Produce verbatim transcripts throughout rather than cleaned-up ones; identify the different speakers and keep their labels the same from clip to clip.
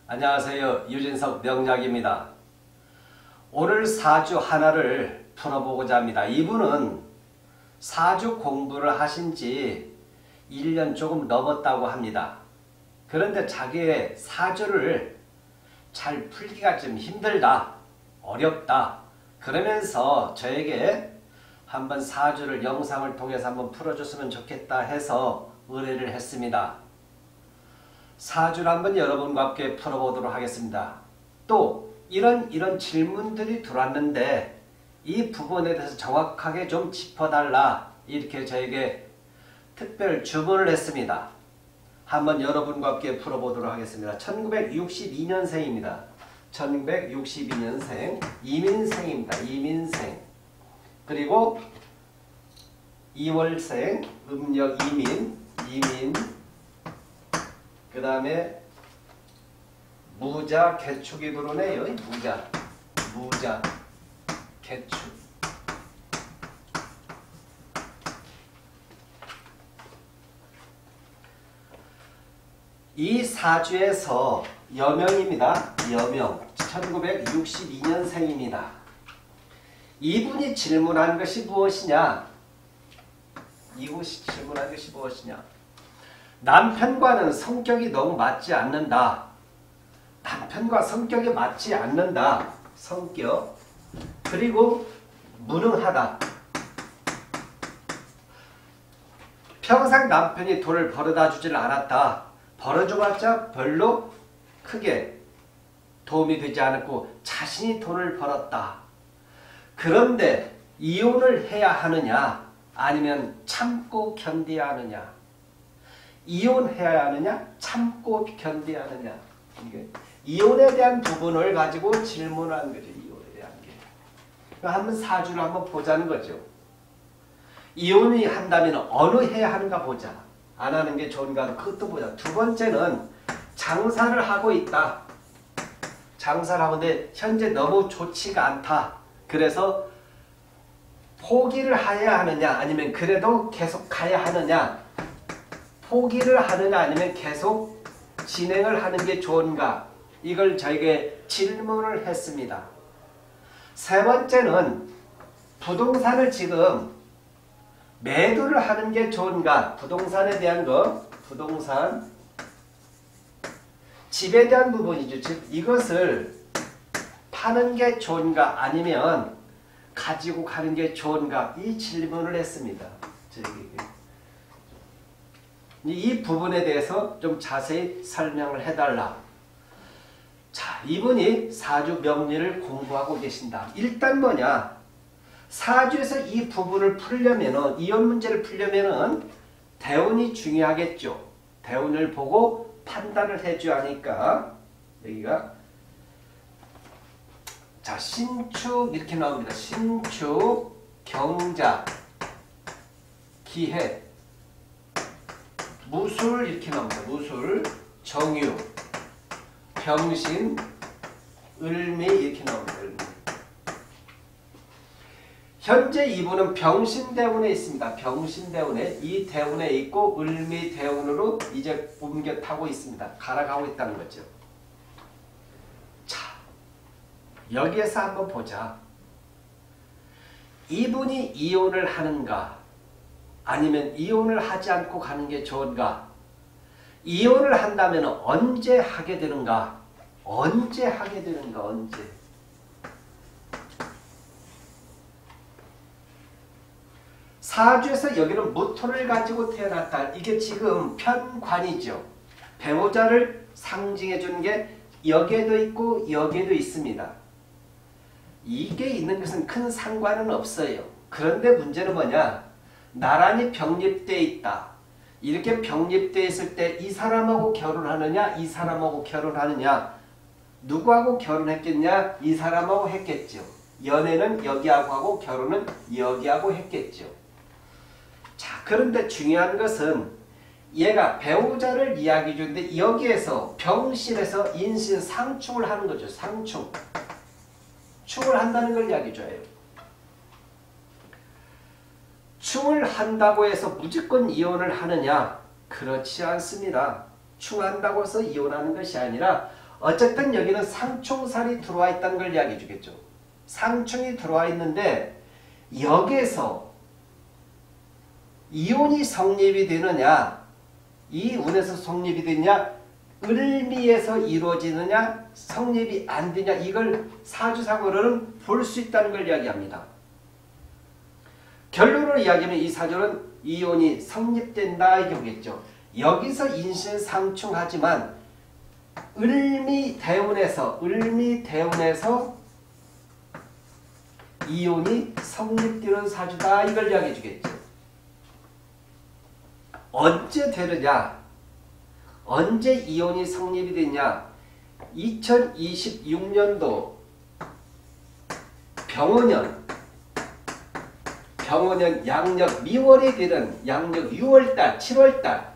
Speaker 1: 안녕하세요. 유진석 명약입니다. 오늘 사주 하나를 풀어보고자 합니다. 이분은 사주 공부를 하신 지 일 년 조금 넘었다고 합니다. 그런데 자기의 사주를 잘 풀기가 좀 힘들다, 어렵다. 그러면서 저에게 한번 사주를 영상을 통해서 한번 풀어줬으면 좋겠다 해서 의뢰를 했습니다. 사주를 한번 여러분과 함께 풀어보도록 하겠습니다. 또 이런 이런 질문들이 들어왔는데 이 부분에 대해서 정확하게 좀 짚어달라 이렇게 저에게 특별 주문을 했습니다. 한번 여러분과 함께 풀어보도록 하겠습니다. 천구백육십이 년생입니다. 천구백육십이 년생 이민생입니다. 이민생. 그리고 이월생 음력 이민 이민 그 다음에 무자 개축이 들어오네요. 무자 무자 개축. 이 사주에서 여명입니다. 여명 천구백육십이 년생입니다. 이분이 질문한 것이 무엇이냐? 이곳이 질문한 것이 무엇이냐? 남편과는 성격이 너무 맞지 않는다. 남편과 성격이 맞지 않는다. 성격. 그리고 무능하다. 평생 남편이 돈을 벌어다 주질 않았다. 벌어줘봤자 별로 크게 도움이 되지 않았고 자신이 돈을 벌었다. 그런데 이혼을 해야 하느냐 아니면 참고 견뎌야 하느냐. 이혼해야 하느냐 참고 견뎌야 하느냐. 이게 이혼에 대한 부분을 가지고 질문한 거죠. 이혼에 대한 게. 그러니까 한번 사주를 한번 보자는 거죠. 이혼이 한다면 어느 해야 하는가 보자. 안 하는 게 좋은가 그것도 보자. 두 번째는 장사를 하고 있다. 장사를 하는데 현재 너무 좋지가 않다. 그래서 포기를 해야 하느냐 아니면 그래도 계속 가야 하느냐. 포기를 하느냐 아니면 계속 진행을 하는 게 좋은가. 이걸 저에게 질문을 했습니다. 세 번째는 부동산을 지금 매도를 하는 게 좋은가. 부동산에 대한 거. 부동산. 집에 대한 부분이죠. 즉 이것을 파는 게 좋은가 아니면 가지고 가는 게 좋은가. 이 질문을 했습니다. 이 부분에 대해서 좀 자세히 설명을 해달라. 자, 이분이 사주 명리를 공부하고 계신다. 일단 뭐냐. 사주에서 이 부분을 풀려면은, 이혼 문제를 풀려면은 대운이 중요하겠죠. 대운을 보고 판단을 해줘야 하니까, 여기가, 자, 신축, 이렇게 나옵니다. 신축, 경자, 기해, 무술, 이렇게 나옵니다. 무술, 정유, 병신, 을미, 이렇게 나옵니다. 을미. 현재 이분은 병신대운에 있습니다. 병신대운에 이 대운에 있고 을미대운으로 이제 옮겨 타고 있습니다. 갈아가고 있다는 거죠. 자, 여기에서 한번 보자. 이분이 이혼을 하는가 아니면 이혼을 하지 않고 가는 게 좋은가. 이혼을 한다면 언제 하게 되는가. 언제 하게 되는가. 언제. 사주에서 여기는 무토를 가지고 태어났다. 이게 지금 편관이죠. 배우자를 상징해 주는 게 여기에도 있고 여기에도 있습니다. 이게 있는 것은 큰 상관은 없어요. 그런데 문제는 뭐냐. 나란히 병립되어 있다. 이렇게 병립되어 있을 때 이 사람하고 결혼하느냐 이 사람하고 결혼하느냐. 누구하고 결혼했겠냐. 이 사람하고 했겠죠. 연애는 여기하고 하고 결혼은 여기하고 했겠죠. 자, 그런데 중요한 것은 얘가 배우자를 이야기해 주는데 여기에서 병신에서 인신 상충을 하는 거죠. 상충. 충을 한다는 걸 이야기해 줘요. 충을 한다고 해서 무조건 이혼을 하느냐? 그렇지 않습니다. 충한다고 해서 이혼하는 것이 아니라 어쨌든 여기는 상충살이 들어와 있다는 걸 이야기해 주겠죠. 상충이 들어와 있는데 여기에서 이혼이 성립이 되느냐, 이 운에서 성립이 되느냐, 을미에서 이루어지느냐, 성립이 안 되냐, 이걸 사주상으로는 볼 수 있다는 걸 이야기합니다. 결론으로 이야기하면 이 사주는 이혼이 성립된다 이렇게 보겠죠. 여기서 인신상충하지만 을미대운에서 을미대운에서 이혼이 성립되는 사주다 이걸 이야기해 주겠죠. 언제 되느냐, 언제 이혼이 성립이 되냐, 이천이십육 년도 병원년 병원년 양력 미월이 되는 양력 유월달 칠월달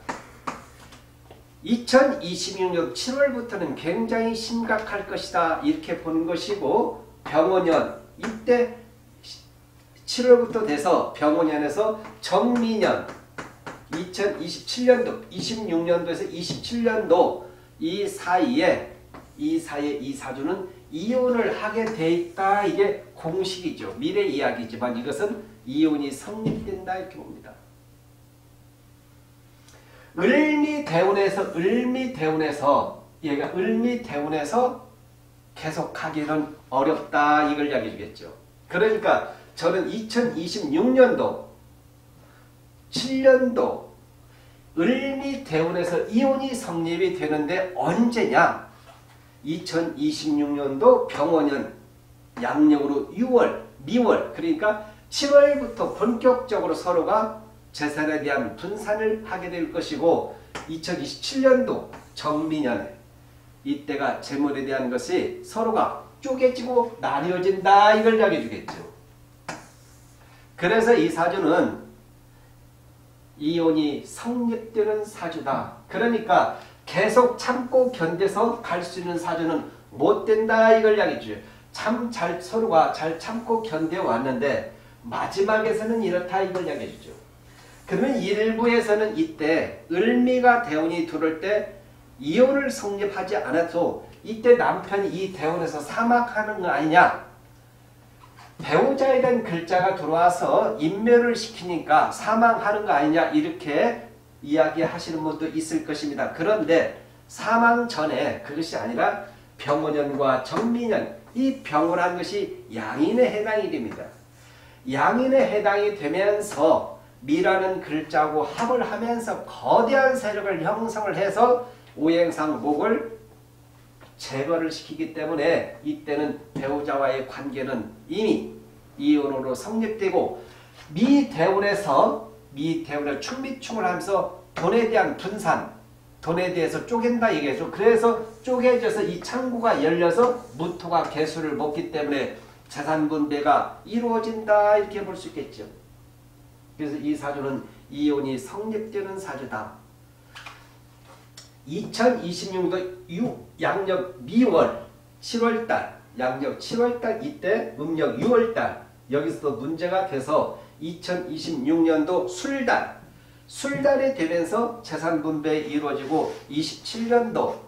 Speaker 1: 이천이십육 년 칠월부터는 굉장히 심각할 것이다 이렇게 보는 것이고, 병원년 이때 칠월부터 돼서 병원년에서 정미년 이천이십칠 년도 이십육 년도에서 이십칠 년도 이 사이에 이 사이에 이 사주는 이혼을 하게 돼 있다. 이게 공식이죠. 미래 이야기지만 이것은 이혼이 성립된다 이렇게 봅니다. 을미대운에서 을미대운에서 얘가 을미대운에서 계속하기는 어렵다 이걸 이야기해 주겠죠. 그러니까 저는 이천이십육 년도 칠 년도 을미대운에서 이혼이 성립이 되는데 언제냐? 이천이십육 년도 병원년 양력으로 유월, 미월, 그러니까 칠월부터 본격적으로 서로가 재산에 대한 분산을 하게 될 것이고, 이천이십칠 년도 정미년에 이때가 재물에 대한 것이 서로가 쪼개지고 나뉘어진다 이걸 이야기해 주겠죠. 그래서 이 사주는 이혼이 성립되는 사주다. 그러니까 계속 참고 견뎌서 갈 수 있는 사주는 못 된다 이걸 이야기해 줘요. 참 잘 서로가 잘 참고 견뎌왔는데 마지막에서는 이렇다 이걸 이야기해 주죠. 그러면 일부에서는 이때 을미가 대운이 들어올 때 이혼을 성립하지 않아도 이때 남편이 이 대운에서 사막하는 거 아니냐, 배우자에 대한 글자가 들어와서 인멸을 시키니까 사망하는 거 아니냐 이렇게 이야기하시는 분도 있을 것입니다. 그런데 사망 전에 그것이 아니라 병원년과 정미년, 이 병원한 것이 양인에 해당이 됩니다. 양인에 해당이 되면서 미라는 글자하고 합을 하면서 거대한 세력을 형성을 해서 오행상 목을 제거를 시키기 때문에 이때는 배우자와의 관계는 이미 이혼으로 성립되고, 미대운에서 미대운을 충미충을 하면서 돈에 대한 분산, 돈에 대해서 쪼갠다 얘기죠. 그래서 쪼개져서 이 창구가 열려서 무토가 개수를 먹기 때문에 재산 분배가 이루어진다 이렇게 볼 수 있겠죠. 그래서 이 사주는 이혼이 성립되는 사주다. 이천이십육 년도 유, 양력 미월 칠월달, 양력 칠월달 이때 음력 유월달 여기서도 문제가 돼서 이천이십육 년도 술달, 술달이 되면서 재산분배 이루어지고 이십칠 년도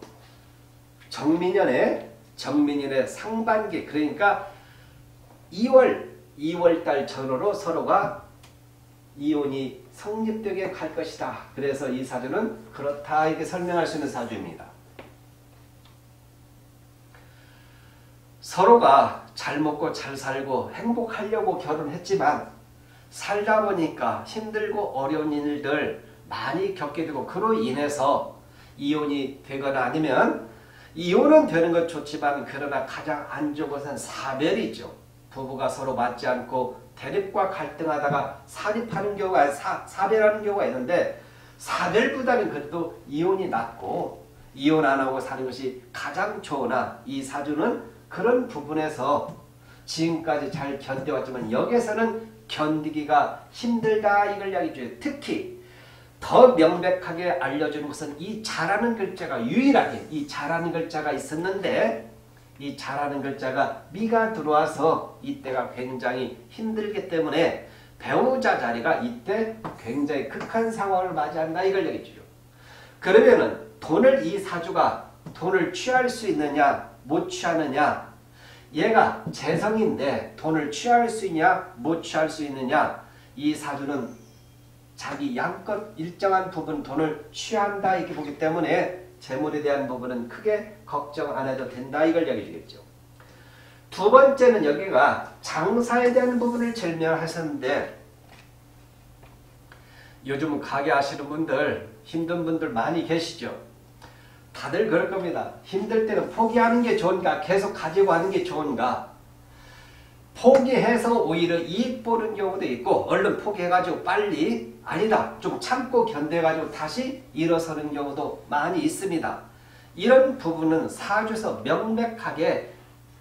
Speaker 1: 정민년에 정민년의 상반기, 그러니까 이월, 이월달 전후로 서로가 이혼이 성립되게 갈 것이다. 그래서 이 사주는 그렇다 이렇게 설명할 수 있는 사주입니다. 서로가 잘 먹고 잘 살고 행복하려고 결혼했지만 살다 보니까 힘들고 어려운 일들 많이 겪게 되고, 그로 인해서 이혼이 되거나 아니면 이혼은 되는 것 좋지만 그러나 가장 안 좋은 것은 사별이죠. 부부가 서로 맞지 않고 대립과 갈등하다가 사립하는 경우가 사, 사별하는 경우가 있는데, 사별보다는 그래도 이혼이 낫고 이혼 안 하고 사는 것이 가장 좋으나 이 사주는 그런 부분에서 지금까지 잘 견뎌왔지만 여기에서는 견디기가 힘들다 이걸 이야기해줘요. 특히 더 명백하게 알려주는 것은 이 잘하는 글자가 유일하게 이 잘하는 글자가 있었는데, 이 잘하는 글자가 미가 들어와서 이때가 굉장히 힘들기 때문에 배우자 자리가 이때 굉장히 극한 상황을 맞이한다 이걸 얘기해주죠. 그러면은 돈을 이 사주가 돈을 취할 수 있느냐 못 취하느냐. 얘가 재성인데 돈을 취할 수 있냐 못 취할 수 있느냐. 이 사주는 자기 양껏 일정한 부분 돈을 취한다 이렇게 보기 때문에 재물에 대한 부분은 크게 걱정 안 해도 된다 이걸 이야기해 주겠죠. 두 번째는 여기가 장사에 대한 부분을 설명하셨는데 요즘 가게 하시는 분들 힘든 분들 많이 계시죠. 다들 그럴 겁니다. 힘들 때는 포기하는 게 좋은가 계속 가지고 하는 게 좋은가. 포기해서 오히려 이익 보는 경우도 있고 얼른 포기해가지고 빨리 아니다 좀 참고 견뎌가지고 다시 일어서는 경우도 많이 있습니다. 이런 부분은 사주에서 명백하게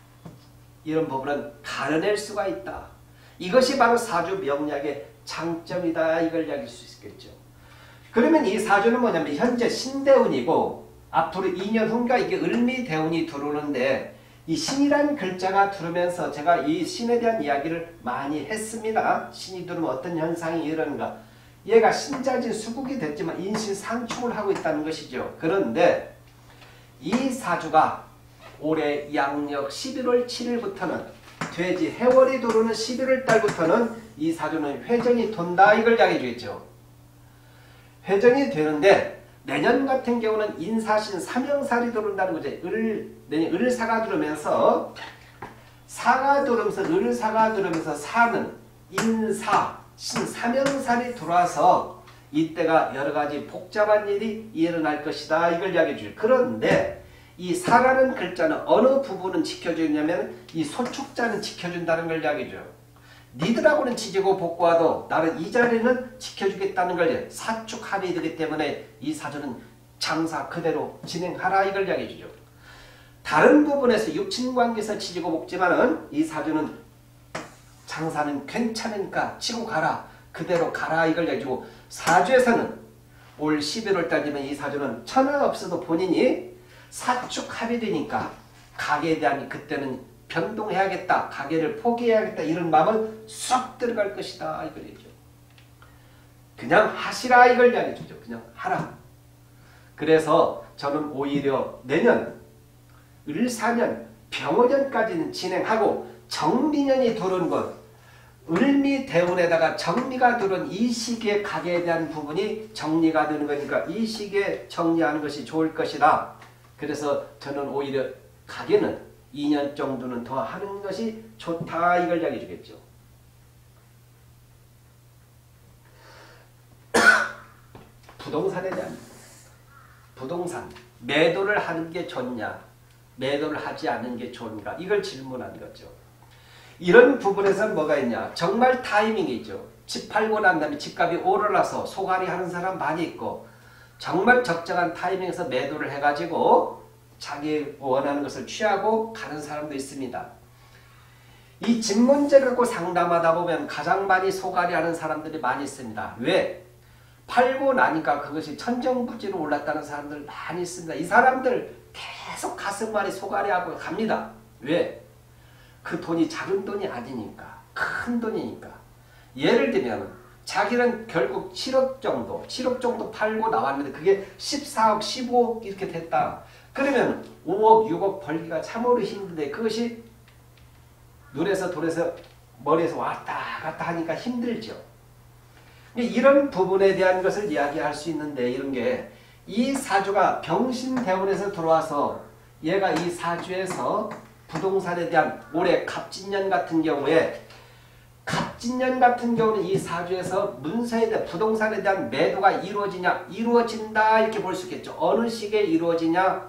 Speaker 1: 이런 부분은 가려낼 수가 있다. 이것이 바로 사주 명리학의 장점이다 이걸 이야기할 수 있겠죠. 그러면 이 사주는 뭐냐면 현재 신대운이고 앞으로 이 년 후인가 이게 을미대운이 들어오는데 이 신이라는 글자가 들으면서 제가 이 신에 대한 이야기를 많이 했습니다. 신이 들으면 어떤 현상이 일어나는가. 얘가 신자진 수국이 됐지만 인신상충을 하고 있다는 것이죠. 그런데 이 사주가 올해 양력 십일월 칠일부터는 돼지 해월이 들어오는 십일월 달부터는 이 사주는 회전이 돈다 이걸 이야기해 주겠죠. 회전이 되는데 내년 같은 경우는 인사신 삼형살이 들어온다는 거죠. 을, 내년 을사가 들어오면서 사가 들어오면서 을사가 들어오면서 사는 인사, 신 삼형살이 들어와서 이때가 여러가지 복잡한 일이 일어날 것이다 이걸 이야기해 주죠. 그런데 이 사라는 글자는 어느 부분은 지켜주냐면 이 소축자는 지켜준다는 걸 이야기해 줘요. 니들하고는 지지고 복구와도 나는 이 자리는 지켜주겠다는 걸 사축 합이 되기 때문에 이 사주는 장사 그대로 진행하라 이걸 이야기해 주죠. 다른 부분에서 육친관계에서 지지고 복지만은 이 사주는 장사는 괜찮으니까 치고 가라 그대로 가라 이걸 이야기해 주고 사주에서는 올 십일월 달이면 이 사주는 천하 없어도 본인이 사축 합이 되니까 가게에 대한 그때는 변동해야겠다. 가게를 포기해야겠다. 이런 마음은 쏙 들어갈 것이다. 이걸 얘기죠. 그냥 하시라 이걸 이야기해 주죠. 그냥 하라. 그래서 저는 오히려 내년 을사년 병어년까지는 진행하고 정미년이 들어온 것 을미대운에다가 정미가 들어온 이 시기에 가게에 대한 부분이 정리가 되는 거니까 이 시기에 정리하는 것이 좋을 것이다. 그래서 저는 오히려 가게는 이 년 정도는 더 하는 것이 좋다 이걸 이야기해 주겠죠. 부동산에 대한 부동산 매도를 하는 게 좋냐 매도를 하지 않는 게 좋은가 이걸 질문한 거죠. 이런 부분에서는 뭐가 있냐 정말 타이밍이 있죠. 집 팔고 난 다음에 집값이 오르라서 소갈이 하는 사람 많이 있고 정말 적정한 타이밍에서 매도를 해가지고 자기 원하는 것을 취하고 가는 사람도 있습니다. 이 집 문제 갖고 상담하다 보면 가장 많이 소갈이 하는 사람들이 많이 있습니다. 왜? 팔고 나니까 그것이 천정부지로 올랐다는 사람들 많이 있습니다. 이 사람들 계속 가슴앓이 소갈이 하고 갑니다. 왜? 그 돈이 작은 돈이 아니니까. 큰 돈이니까. 예를 들면 자기는 결국 칠억 정도, 칠억 정도 팔고 나왔는데 그게 십사억, 십오억 이렇게 됐다. 그러면 오억, 육억 벌기가 참으로 힘든데 그것이 눈에서 돌에서 머리에서 왔다 갔다 하니까 힘들죠. 이런 부분에 대한 것을 이야기할 수 있는데 이런 게 이 사주가 병신대운에서 들어와서 얘가 이 사주에서 부동산에 대한 올해 갑진년 같은 경우에 갑진년 같은 경우는 이 사주에서 문서에 대한 부동산에 대한 매도가 이루어지냐 이루어진다 이렇게 볼 수 있겠죠. 어느 시기에 이루어지냐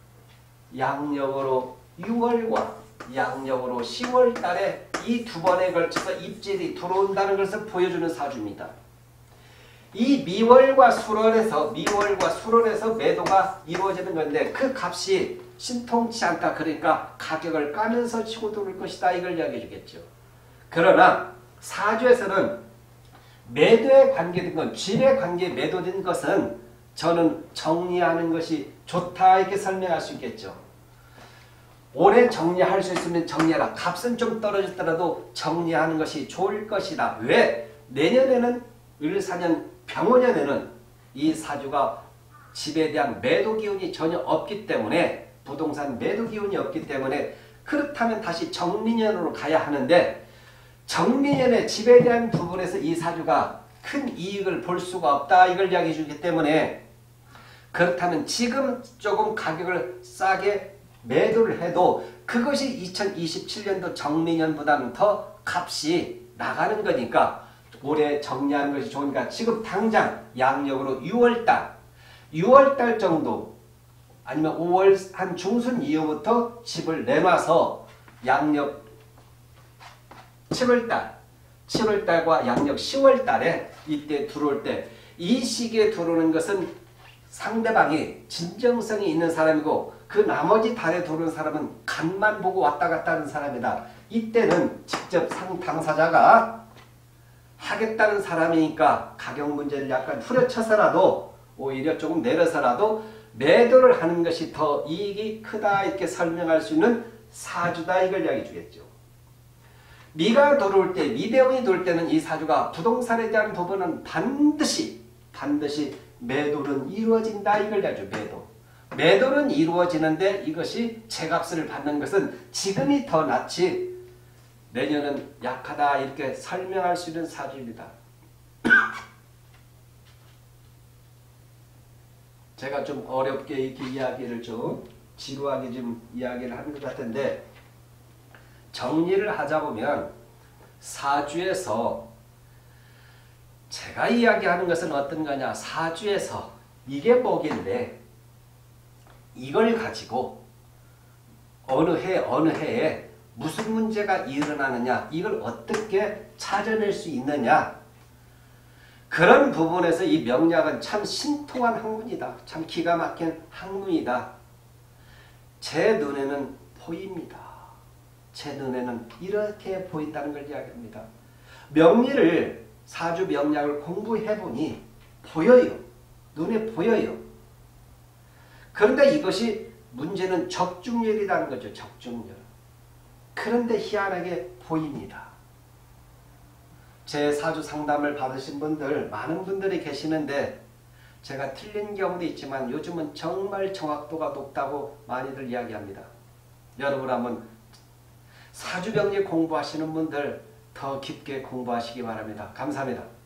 Speaker 1: 양력으로 유월과 양력으로 시월 달에 이 두 번에 걸쳐서 입질이 들어온다는 것을 보여주는 사주입니다. 이 미월과 수월에서 미월과 수월에서 매도가 이루어지는 건데 그 값이 신통치 않다. 그러니까 가격을 까면서 치고 들어올 것이다. 이걸 이야기해 주겠죠. 그러나 사주에서는 매도에 관계된 건 질에 관계에 매도된 것은 저는 정리하는 것이 좋다 이렇게 설명할 수 있겠죠. 올해 정리할 수 있으면 정리하라. 값은 좀 떨어졌더라도 정리하는 것이 좋을 것이다. 왜? 내년에는 을사년 병원년에는 이 사주가 집에 대한 매도 기운이 전혀 없기 때문에 부동산 매도 기운이 없기 때문에 그렇다면 다시 정민년으로 가야 하는데 정민년의 집에 대한 부분에서 이 사주가 큰 이익을 볼 수가 없다 이걸 이야기해 주기 때문에 그렇다면 지금 조금 가격을 싸게 매도를 해도 그것이 이천이십칠 년도 정민년보다는 더 값이 나가는 거니까 올해 정리하는 것이 좋으니까 지금 당장 양력으로 유월달 유월달 정도 아니면 오월 한 중순 이후부터 집을 내놔서 양력 칠월달 칠월달과 양력 시월달에 이때 들어올 때 이 시기에 들어오는 것은 상대방이 진정성이 있는 사람이고 그 나머지 달에 들어오는 사람은 간만 보고 왔다 갔다 하는 사람이다. 이때는 직접 상 당사자가 하겠다는 사람이니까 가격 문제를 약간 후려쳐서라도 오히려 조금 내려서라도 매도를 하는 것이 더 이익이 크다 이렇게 설명할 수 있는 사주다 이걸 이야기해 주겠죠. 미가 들어올 때 미대운이 들어올 때는 이 사주가 부동산에 대한 부분은 반드시 반드시 매도는 이루어진다 이걸 이야기하죠. 매도. 매도는 이루어지는데 이것이 제값을 받는 것은 지금이 더 낫지 내년은 약하다 이렇게 설명할 수 있는 사주입니다. 제가 좀 어렵게 이렇게 이야기를 좀 지루하게 좀 이야기를 하는 것 같은데 정리를 하자 보면 사주에서 제가 이야기하는 것은 어떤 거냐 사주에서 이게 뭐길래 이걸 가지고 어느 해 어느 해에 무슨 문제가 일어나느냐 이걸 어떻게 찾아낼 수 있느냐 그런 부분에서 이 명략은 참 신통한 학문이다. 참 기가 막힌 학문이다. 제 눈에는 보입니다. 제 눈에는 이렇게 보인다는 걸 이야기합니다. 명리를 사주 명략을 공부해보니 보여요. 눈에 보여요. 그런데 이것이 문제는 적중률이라는 거죠. 적중률. 그런데 희한하게 보입니다. 제 사주 상담을 받으신 분들 많은 분들이 계시는데 제가 틀린 경우도 있지만 요즘은 정말 정확도가 높다고 많이들 이야기합니다. 여러분 한번 사주병리 공부하시는 분들 더 깊게 공부하시기 바랍니다. 감사합니다.